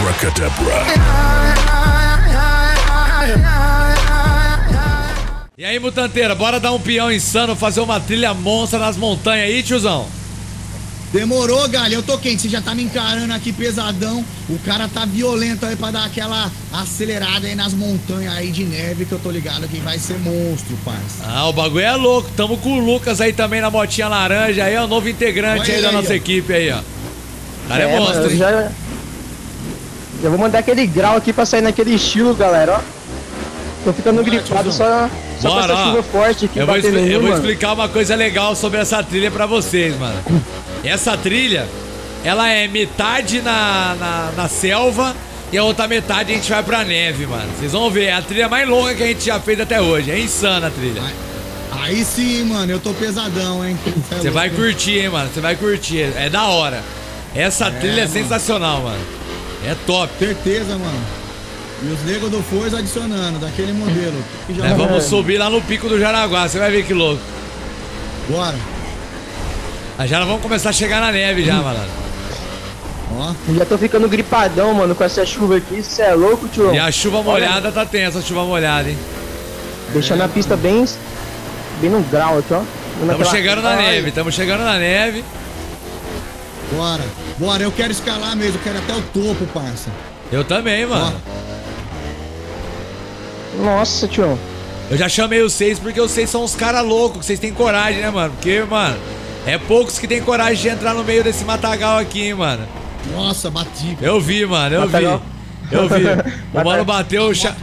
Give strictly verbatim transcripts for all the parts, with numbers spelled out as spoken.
Abracadabra. E aí, mutanteira, bora dar um peão insano, fazer uma trilha monstra nas montanhas aí, tiozão? Demorou, galera, eu tô quente, você já tá me encarando aqui pesadão. O cara tá violento aí pra dar aquela acelerada aí nas montanhas aí de neve, que eu tô ligado que vai ser monstro, parça. Ah, o bagulho é louco, tamo com o Lucas aí também na motinha laranja aí, ó, novo integrante aí, aí da nossa ó. equipe aí, ó. O cara é, é monstro, mano, hein? Já, já vou mandar aquele grau aqui pra sair naquele estilo, galera, ó. Tô ficando Bora, gripado só, só Bora, com essa chuva forte aqui. Eu vou, expli nenhum, eu vou mano. explicar uma coisa legal sobre essa trilha pra vocês, mano. Essa trilha, ela é metade na, na, na selva e a outra metade a gente vai pra neve, mano. Vocês vão ver, é a trilha mais longa que a gente já fez até hoje. É insana a trilha. Aí, aí sim, mano, eu tô pesadão, hein. Você é vai curtir, hein, mano. Você vai curtir. É da hora. Essa é, trilha é mano. sensacional, mano. É top. Certeza, mano. E os negros do Forza adicionando, daquele modelo. Que já é, vamos subir lá no pico do Jaraguá, você vai ver que louco. Bora. Ah, já vamos começar a chegar na neve já, malandro. Ó. Já tô ficando gripadão, mano, com essa chuva aqui. Você é louco, tio? E a chuva molhada Olha. tá tensa, a chuva molhada, hein? Deixando é. a pista bem, bem no grau aqui, ó. Estamos chegando na neve, estamos chegando na neve. Bora. Bora, eu quero escalar mesmo, eu quero até o topo, parça. Eu também, mano. Ó. Nossa, tio. Eu já chamei os seis porque os seis são uns caras loucos, vocês têm coragem, né, mano? Porque, mano, é poucos que tem coragem de entrar no meio desse matagal aqui, hein, mano. Nossa, bati. Eu vi, mano, eu matagal. vi. Eu vi. O mano bateu o cha...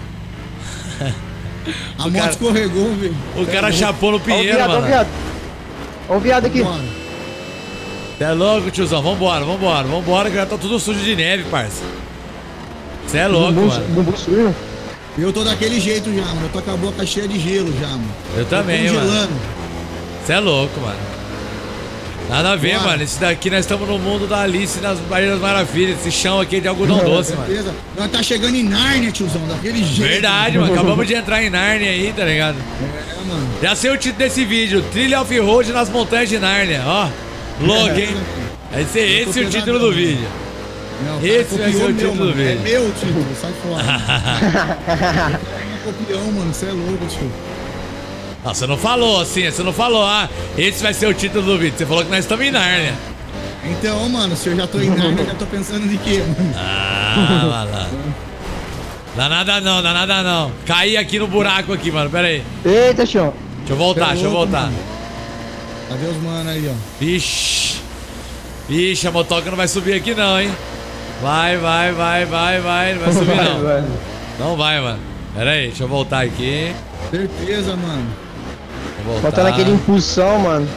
A moto cara... escorregou, velho. O cara chapou no pinheiro, ó, mano. Ó o viado, ó o viado aqui. Cê é louco, tiozão. Vambora, vambora, vambora, que já tá tudo sujo de neve, parça. Cê é louco, bumbum, mano. Bumbum sujo. Eu tô daquele jeito já, mano. Eu tô com a boca cheia de gelo já, mano. Eu também, mano. Você é louco, mano. Nada a ver, Bora. mano. Esse daqui nós estamos no mundo da Alice nas Baía das Maravilhas. Esse chão aqui é de algodão doce, mano. Certeza. Nós tá chegando em Nárnia, tiozão, daquele jeito. Verdade, mano. Acabamos de entrar em Nárnia aí, tá ligado? É, mano. Já sei o título desse vídeo. Trilha off-road nas montanhas de Nárnia. Ó, louco, hein? Vai ser esse o título do vídeo. Não, esse vai ser o título meu, do vídeo. É meu título, sai fora. É copião, mano, você é louco, tio. Não, você não falou assim, você não falou, ah, esse vai ser o título do vídeo. Você falou que nós estamos em Nárnia. Então, mano, se eu já tô em Nárnia, já tô pensando de quê, mano? Ah, malandro. Dá nada não, dá nada não. Caí aqui no buraco aqui, mano, pera aí. Eita, tio. Deixa eu voltar, é deixa eu voltar. Mano. Cadê os mano aí, ó? Vixe. Vixe, a motoca não vai subir aqui não, hein? Vai, vai, vai, vai, vai. Não vai subir vai, não. Vai. Não vai, mano. Pera aí, deixa eu voltar aqui. Certeza, mano. Faltando aquele impulsão, mano.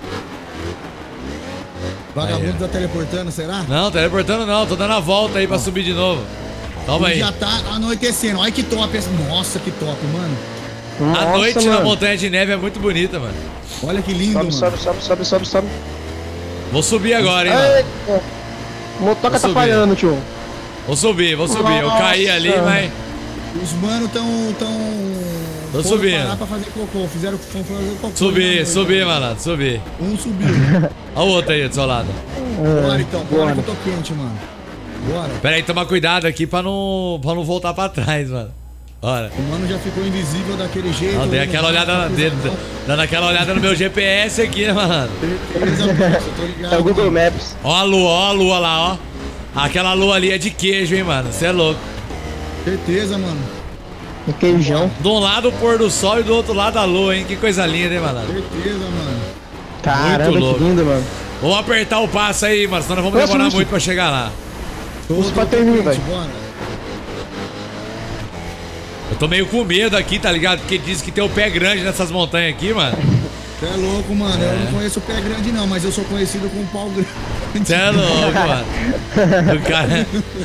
Vagabundo tá teleportando, será? Não, teleportando não. Tô dando a volta aí pra subir de novo. Toma aí. Já tá anoitecendo. Olha que top. Nossa, que top, mano. Nossa, a noite mano. na montanha de neve é muito bonita, mano. Olha que lindo, sobe, mano. Sobe, sobe, sobe, sobe, sobe. Vou subir agora, hein, mano. O motoca tá falhando, tio. Vou subir, vou subir. Nossa. Eu caí ali, mas... Os manos tão... tão... Tô subindo. Parar pra fazer cocô. Fizeram fazer cocô. Subir, subir, malandro, subir. Um subiu. Olha o outro aí do seu lado. Bora então, bora que eu tô quente, mano. Bora. Pera aí, toma cuidado aqui pra não, pra não voltar pra trás, mano. Bora. O mano já ficou invisível daquele jeito. Não, dei aquela olhada dele, dando aquela olhada no meu G P S aqui, né, mano? É o Google Maps. Ó a lua, ó a lua lá, ó. Aquela lua ali é de queijo, hein, mano. Você é louco. Certeza, mano. Um queijão. De um lado o pôr do sol e do outro lado a lua, hein? Que coisa linda, hein, mano? Certeza, mano. Caramba, muito louco. Que lindo, mano. Vamos apertar o passo aí, mano. Senão nós vamos demorar Nossa, muito pra chegar lá. Os paternins, velho. Eu tô meio com medo aqui, tá ligado? Porque diz que tem o pé grande nessas montanhas aqui, mano. Você é louco, mano. É. Eu não conheço o pé grande, não, mas eu sou conhecido com o pau grande. Você é louco, mano. O cara.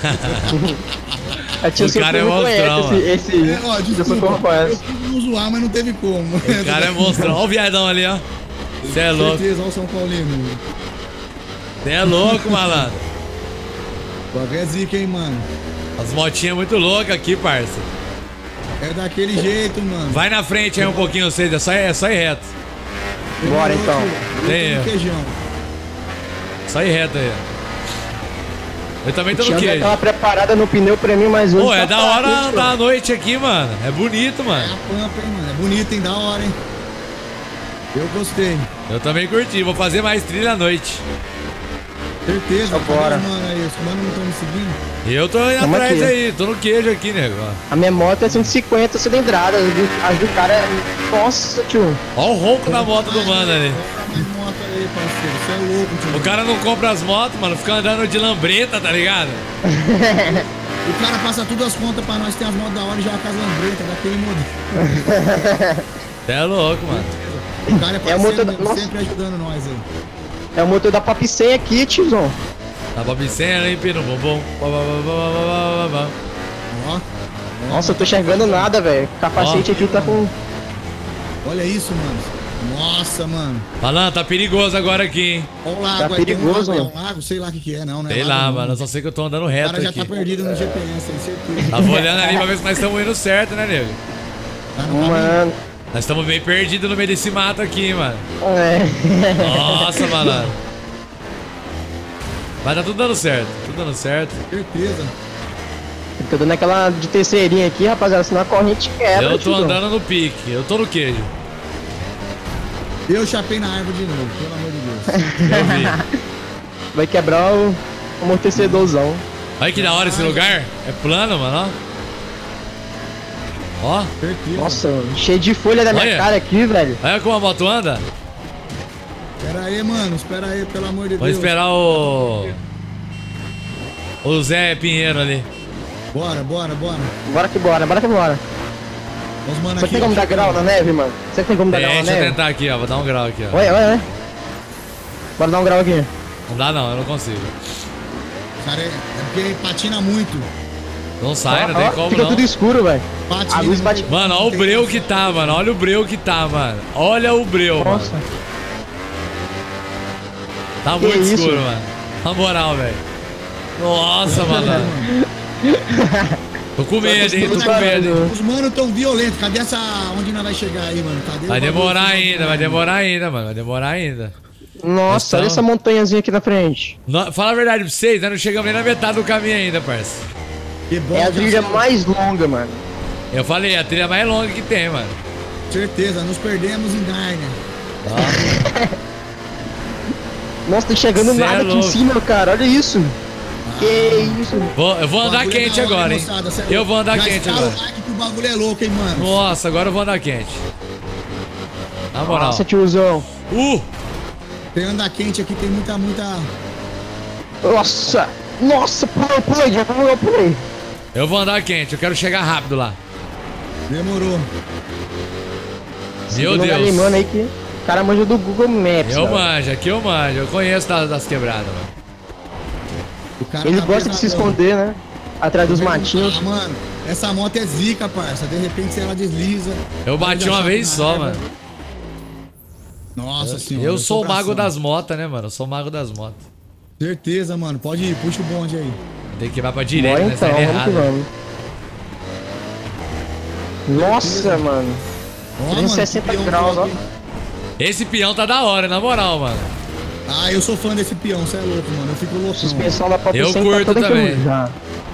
O cara é monstrão, esse, esse... É, ó, desculpa, eu quis zoar, mas não teve como. O cara é monstrão. Olha o viadão ali, ó. Você é louco. Certeza, olha o São Paulino. Você é louco, malandro. O bagulho é zica, hein, mano. As motinhas muito loucas aqui, parça. É daquele jeito, mano. Vai na frente aí um pouquinho, vocês. É só, é só ir reto. Bora, então. Tem. Só ir reto aí. Eu também tô no Tinha queijo. aquela preparada no pneu pra mim, mas hoje Pô, é tá da fraco, hora hein, andar à noite aqui, mano. É bonito, É mano. a pampa, hein, mano. É bonito, hein? Da hora, hein? Eu gostei. Eu também curti. Vou fazer mais trilha à noite. Certeza. Só Cadê bora. os mano aí? Os mano não estão me seguindo? Eu tô indo Tamo atrás aqui. aí. Tô no queijo aqui, nego. A minha moto é cento e cinquenta cilindradas, as do, as do cara é... Nossa, tio. Ó o ronco da moto do mano ali. Compra mais moto aí, parceiro. Você é louco, tio. O cara não compra as motos, mano. Fica andando de lambreta, tá ligado? O cara passa tudo as contas pra nós ter as motos da hora e joga com as lambretas daquele modelo. Cê é louco, mano. O cara é É o parceiro motor da- mesmo, Nossa. sempre ajudando nós aí. É o motor da Pop cem aqui, tiozão. Tá babicena, hein, pino bumbum. Bá, bá, bá, bá, bá, bá, bá. Ó. Nossa, eu tô enxergando nada, velho. O capacete Ó. aqui tá com... Olha isso, mano. Nossa, mano. Malandro, tá perigoso agora aqui, hein? Olha o lago Tá aí. Tem um perigoso, lago, mano. É um lago, sei lá o que que é, não, né? Sei Lago lá, não. mano. Eu só sei que eu tô andando O reto cara já aqui. tá perdido no G P S, tem certeza. Tava olhando ali pra ver se nós estamos indo certo, né, nego? Tá no caminho. Mano... Nós estamos bem perdidos no meio desse mato aqui, hein, mano. É... Nossa, malandro. Mas tá tudo dando certo. Tudo dando certo. Certeza. Eu tô dando aquela de terceirinha aqui, rapaziada, senão a corrente quebra, Eu tô tiozão. andando no pique. Eu tô no queijo. Eu chapei na árvore de novo, pelo amor de Deus. Eu vi. Vai quebrar o o amortecedorzão. Olha que da hora esse lugar. É plano, mano, ó. Ó. Certeza. Nossa, cheio de folha da minha Olha. cara aqui, velho. Olha como a moto anda. Espera aí, mano. Espera aí, pelo amor de Vou Deus. esperar o... O Zé Pinheiro ali. Bora, bora, bora. Bora que bora, bora que bora. Os mano Você aqui. tem como dar grau na neve, mano? Você tem como dar grau na Deixa eu neve? tentar aqui, ó. Vou dar um grau aqui, ó. Olha, olha, olha. Bora dar um grau aqui. Não dá não, eu não consigo. Cara, é, é porque patina muito. Não sai, não Ó, tem ó, como fica não. tudo escuro, velho. Patina A luz bate- muito. Mano, olha o breu que tá, mano. Olha o breu que tá, mano. Olha o breu, Nossa. mano. Tá Que muito isso? escuro, mano. Na moral, velho. Nossa, mano. Tô com medo, hein? Tô com medo, hein? Os mano tão violentos. Cadê essa. Onde nós vai chegar aí, mano? Cadê Vai o bagulho demorar que nós ainda, vai vamos- demorar ainda, mano. Vai demorar ainda. Nossa, olha Então- essa montanhazinha aqui na frente. No- Fala a verdade pra vocês, nós não chegamos nem na metade do caminho ainda, parça. Que bom, É a que trilha assim, mais longa, mano. Eu falei, a trilha mais longa que tem, mano. Certeza, nos perdemos em Narnia. Nossa, tá chegando Cê é nada aqui em louco. cima, cara. Olha isso. Que isso. Vou- eu vou andar Bagulho é quente da hora, agora, hein? moçada, cê é Eu louco. vou andar Já quente escala agora. o like que o bagulho é louco, hein, mano? Nossa, agora eu vou andar quente. Na moral. Nossa, tiozão. Uh! Tem andar quente aqui, tem muita, muita. Nossa. Nossa, pulei, pulei, já pulei, pulei. Eu vou andar quente, eu quero chegar rápido lá. Demorou. Meu Tem um Deus. galimano aí que o cara manja do Google Maps. Eu cara. manjo, aqui eu manjo. Eu conheço das, das quebradas, mano. O cara Ele tá gosta de se pesadão. esconder, né? Atrás dos matinhos. Ah, mano, essa moto é zica, parça. De repente, se ela desliza. Eu bati uma vez só, mano. Nossa senhora. Eu sou o mago bração. das motas, né, mano? Eu sou o mago das motos. Certeza, mano. Pode ir, puxa o bonde aí. Tem que ir pra direita, Bora né? então, Saindo vamos que errado. vamos. Nossa, mano. Ó, trezentos e mano, sessenta que peão graus, top, ó. hein? Esse peão tá da hora, na moral, mano. Ah, eu sou fã desse peão, você é louco, mano. Eu fico loucão. Suspensão da Pop Eu cem curto tá toda também. enferrujada.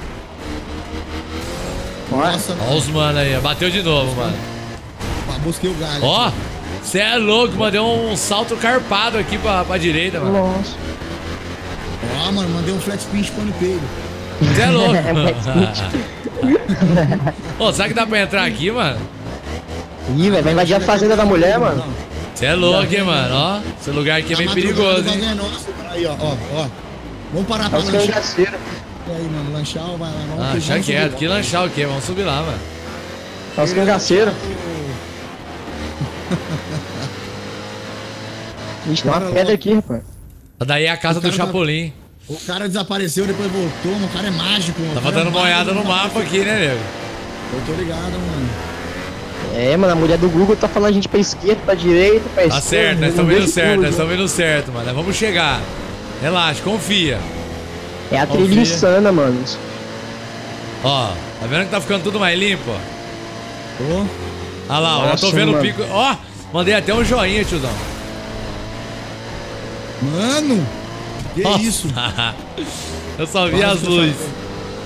Nossa, Ó os mano aí, ó. Bateu de novo, mano. pá, busquei o galho. Ó, cê é louco, mano. Deu um salto carpado aqui pra, pra direita, mano. Nossa. Ó, mano, mandei um flat pinch pano peido. Cê é louco. É mais Ô, será que dá pra entrar aqui, mano? Ih, velho, vai invadir a fazenda da mulher, mano. Cê é louco, hein, mano. Ó, esse lugar aqui é bem perigoso, hein? É nosso, aí, ó, ó, ó. Vamos parar É pra os lanchar. cangaceiros. E aí, mano, lanchar ou vai lá? Vamos Ah, que deixa vamos quieto. subir. Que lanchar o quê? Vamos subir lá, mano. É os cangaceiros. Ixi, tem uma Bora pedra logo. aqui, rapaz. Daí é a casa O do cara tá- Chapolin. O cara desapareceu, depois voltou, mano. O cara é mágico. mano. Tá O cara faltando é uma olhada mágico, no mapa aqui, né, nego? Eu tô ligado, mano. É, mano, a mulher do Google tá falando a gente pra esquerda, pra direita, pra esquerda. Tá certo, nós não estamos deixa indo certo, tudo. nós estamos indo certo, mano. Nós vamos chegar. Relaxa, confia. É a trilha Confia. insana, mano. Ó, tá vendo que tá ficando tudo mais limpo, ó? Ô, Olha lá, ó, já tô Nossa, vendo o mano. pico. Ó, mandei até um joinha, tiozão. mano, Que Nossa. isso? Eu só vi Quase as que eu luzes. saí.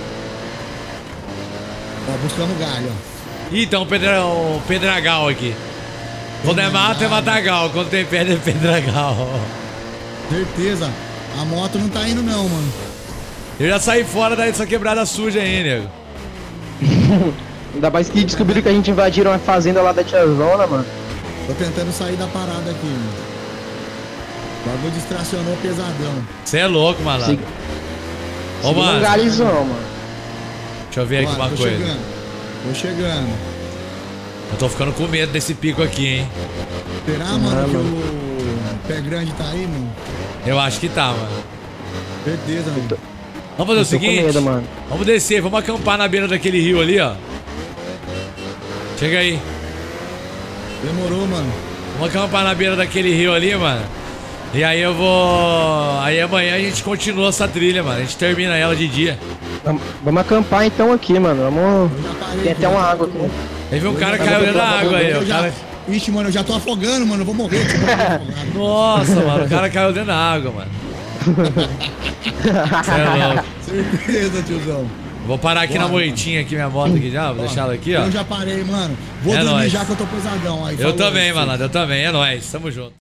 Ó, buscando galho, ó. Ih, então um, pedra, um pedragal aqui. Quando é mato é matagal, quando tem pedra é pedragal. Certeza. A moto não tá indo não, mano. Eu já saí fora dessa quebrada suja aí, nego. Ainda mais que descobriram que a gente invadiram a fazenda lá da Tia Zona, mano. Tô tentando sair da parada aqui, mano. O bagulho distracionou pesadão. Você é louco, malandro. Sig- Ô, Seguindo mano, um galizão, mano. deixa eu ver aqui Bora, uma tô coisa. chegando. Tô chegando. Eu tô ficando com medo desse pico aqui, hein. Será, Ah, mano, que mano. o pé grande tá aí, mano? Eu acho que tá, mano. Certeza, mano. Vamos fazer o Eu tô com seguinte. medo, mano. Vamos descer, vamos acampar na beira daquele rio ali, ó. Chega aí. Demorou, mano. Vamos acampar na beira daquele rio ali, mano. E aí eu vou... Aí amanhã a gente continua essa trilha, mano. A gente termina ela de dia. Vamos- Vamos acampar então aqui, mano. Vamos. Eu já parei. Tem até uma água aqui. Aí vem um Eu cara já- caiu eu dentro da já- água aí, eu o já- cara... Ixi, mano, eu já tô afogando, mano. Eu vou morrer. Tipo, eu vou afogado. Nossa, mano, o cara caiu dentro da água, mano. Cê é louco. Certeza, tiozão. Vou parar aqui Bora, na moitinha aqui, minha moto aqui já. Vou deixar ela aqui, ó. Eu já parei, mano. Vou É dormir nóis. já que eu tô pesadão. Aí, Eu falou, também, filho. malandro, eu também. É nóis, tamo junto.